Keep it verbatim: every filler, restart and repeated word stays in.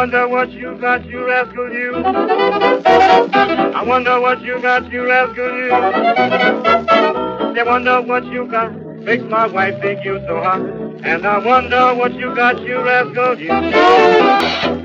wonder what you got, you rascal, you. I wonder what you got, you rascal, you. I wonder what you got, makes my wife think you so hot. And I wonder what you got, you rascal, you.